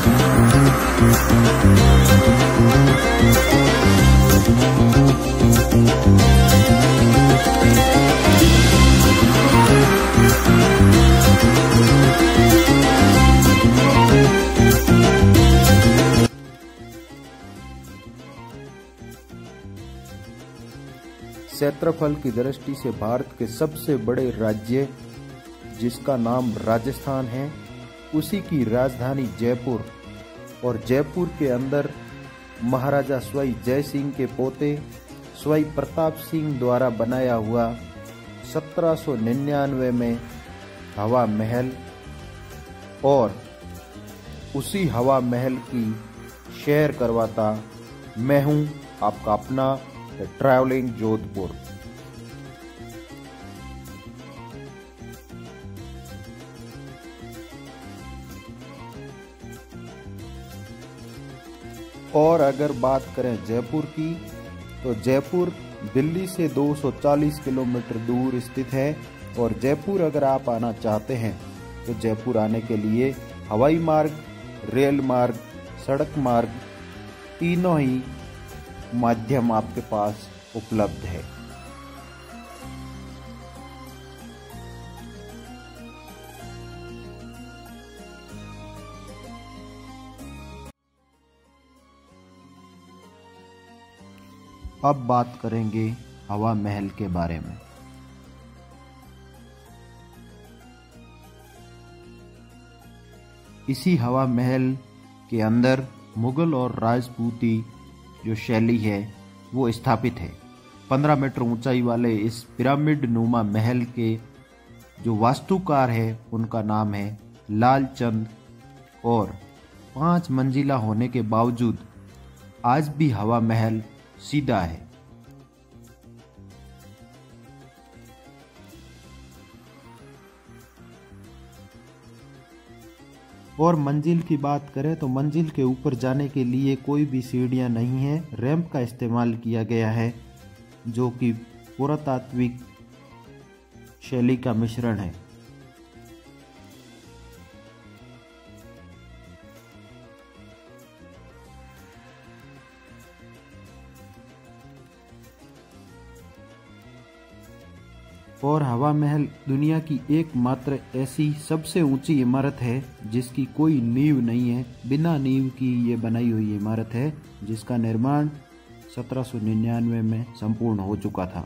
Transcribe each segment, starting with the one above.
क्षेत्रफल की दृष्टि से भारत के सबसे बड़े राज्य जिसका नाम राजस्थान है, उसी की राजधानी जयपुर, और जयपुर के अंदर महाराजा सवाई जय सिंह के पोते सवाई प्रताप सिंह द्वारा बनाया हुआ 1799 में हवा महल, और उसी हवा महल की सैर करवाता मैं हूं आपका अपना ट्रैवलिंग जोधपुर। और अगर बात करें जयपुर की, तो जयपुर दिल्ली से 240 किलोमीटर दूर स्थित है, और जयपुर अगर आप आना चाहते हैं तो जयपुर आने के लिए हवाई मार्ग, रेल मार्ग, सड़क मार्ग तीनों ही माध्यम आपके पास उपलब्ध है। अब बात करेंगे हवा महल के बारे में। इसी हवा महल के अंदर मुगल और राजपूती जो शैली है वो स्थापित है। 15 मीटर ऊंचाई वाले इस पिरामिड नुमा महल के जो वास्तुकार है उनका नाम है लालचंद, और 5 मंजिला होने के बावजूद आज भी हवा महल सीधा है। और मंजिल की बात करें तो मंजिल के ऊपर जाने के लिए कोई भी सीढ़ियां नहीं है, रैंप का इस्तेमाल किया गया है जो कि पुरातात्विक शैली का मिश्रण है। और हवा महल दुनिया की एकमात्र ऐसी सबसे ऊंची इमारत है जिसकी कोई नींव नहीं है। बिना नींव की ये बनाई हुई इमारत है जिसका निर्माण 1799 में संपूर्ण हो चुका था।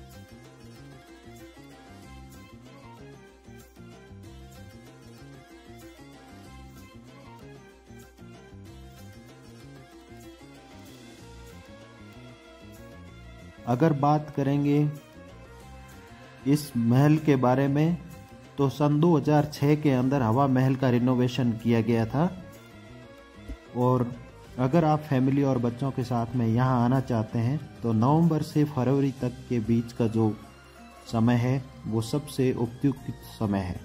अगर बात करेंगे इस महल के बारे में तो सन 2006 के अंदर हवा महल का रिनोवेशन किया गया था, और अगर आप फैमिली और बच्चों के साथ में यहाँ आना चाहते हैं तो नवंबर से फरवरी तक के बीच का जो समय है वो सबसे उपयुक्त समय है।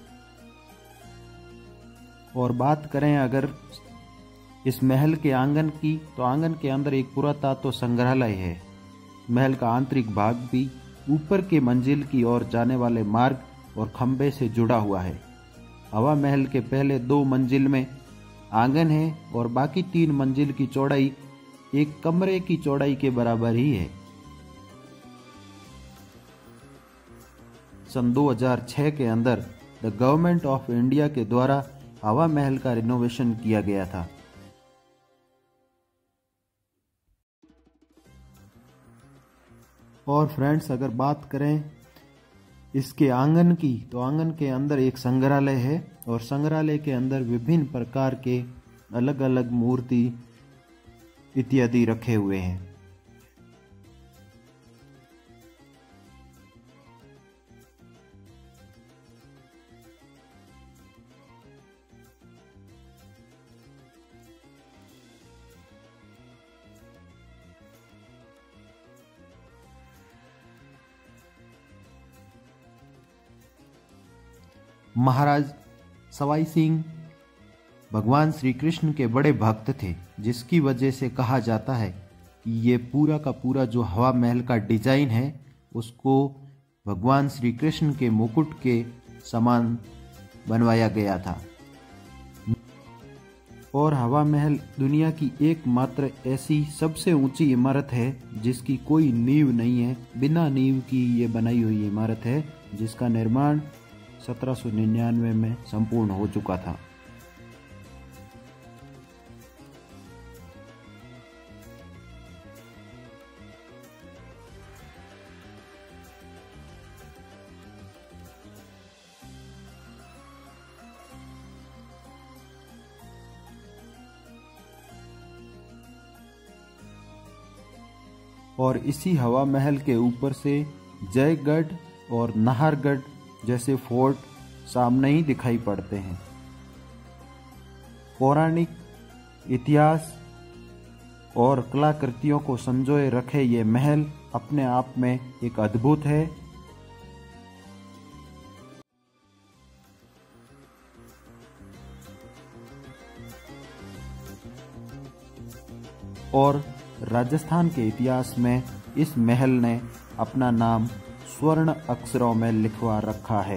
और बात करें अगर इस महल के आंगन की, तो आंगन के अंदर एक पुरातत्व संग्रहालय है। महल का आंतरिक भाग भी ऊपर के मंजिल की ओर जाने वाले मार्ग और खंबे से जुड़ा हुआ है। हवा महल के पहले 2 मंजिल में आंगन है और बाकी 3 मंजिल की चौड़ाई एक कमरे की चौड़ाई के बराबर ही है। सन 2006 के अंदर द गवर्नमेंट ऑफ इंडिया के द्वारा हवा महल का रिनोवेशन किया गया था। और फ्रेंड्स अगर बात करें इसके आंगन की, तो आंगन के अंदर एक संग्रहालय है और संग्रहालय के अंदर विभिन्न प्रकार के अलग अलग मूर्ति इत्यादि रखे हुए हैं। महाराज सवाई सिंह भगवान श्री कृष्ण के बड़े भक्त थे, जिसकी वजह से कहा जाता है कि ये पूरा का पूरा जो हवा महल का डिजाइन है उसको भगवान श्री कृष्ण के मुकुट के समान बनवाया गया था। और हवा महल दुनिया की एकमात्र ऐसी सबसे ऊंची इमारत है जिसकी कोई नींव नहीं है। बिना नींव की ये बनाई हुई इमारत है जिसका निर्माण 1799 में संपूर्ण हो चुका था। और इसी हवा महल के ऊपर से जयगढ़ और नाहरगढ़ जैसे फोर्ट सामने ही दिखाई पड़ते हैं। पौराणिक इतिहास और कलाकृतियों को संजोए रखे ये महल अपने आप में एक अद्भुत है। और राजस्थान के इतिहास में इस महल ने अपना नाम स्वर्ण अक्षरों में लिखवा रखा है।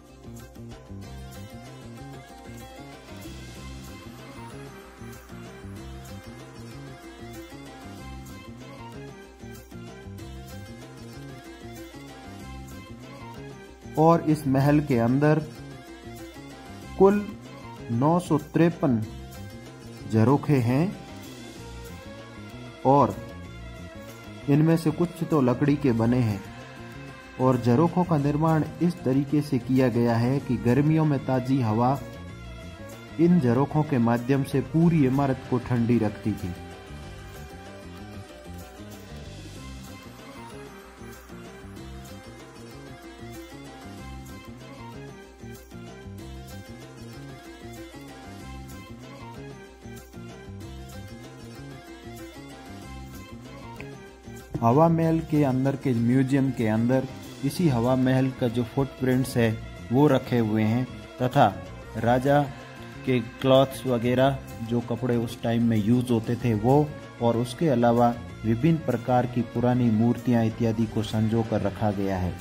और इस महल के अंदर कुल 953 झरोखे हैं और इनमें से कुछ तो लकड़ी के बने हैं। और झरोखों का निर्माण इस तरीके से किया गया है कि गर्मियों में ताज़ी हवा इन झरोखों के माध्यम से पूरी इमारत को ठंडी रखती थी। हवा महल के अंदर के म्यूजियम के अंदर इसी हवा महल का जो फुटप्रिंट्स है वो रखे हुए हैं तथा राजा के क्लॉथ्स वगैरह जो कपड़े उस टाइम में यूज होते थे वो, और उसके अलावा विभिन्न प्रकार की पुरानी मूर्तियां इत्यादि को संजो कर रखा गया है।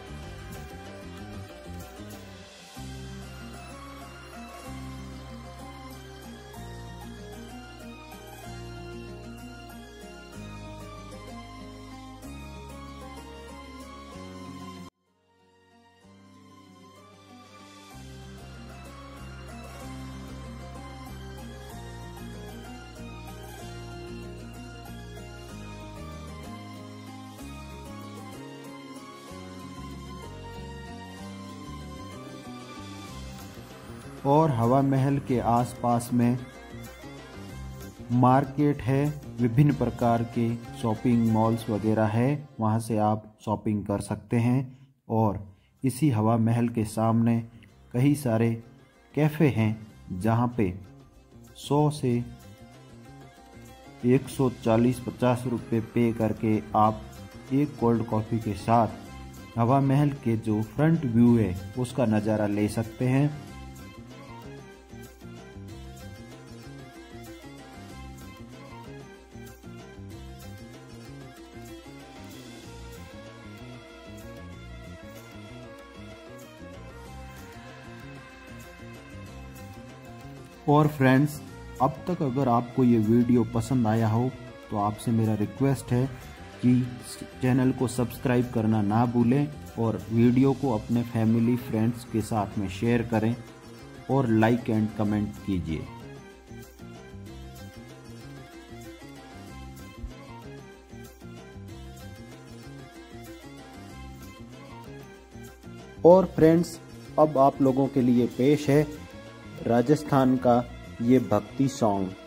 और हवा महल के आसपास में मार्केट है, विभिन्न प्रकार के शॉपिंग मॉल्स वगैरह है, वहाँ से आप शॉपिंग कर सकते हैं। और इसी हवा महल के सामने कई सारे कैफ़े हैं जहाँ पे 100 से 140-50 रुपये पे करके आप एक कोल्ड कॉफ़ी के साथ हवा महल के जो फ्रंट व्यू है उसका नज़ारा ले सकते हैं। और फ्रेंड्स, अब तक अगर आपको ये वीडियो पसंद आया हो तो आपसे मेरा रिक्वेस्ट है कि चैनल को सब्सक्राइब करना ना भूलें और वीडियो को अपने फैमिली फ्रेंड्स के साथ में शेयर करें और लाइक एंड कमेंट कीजिए। और फ्रेंड्स, अब आप लोगों के लिए पेश है राजस्थान का ये भक्ति सॉन्ग।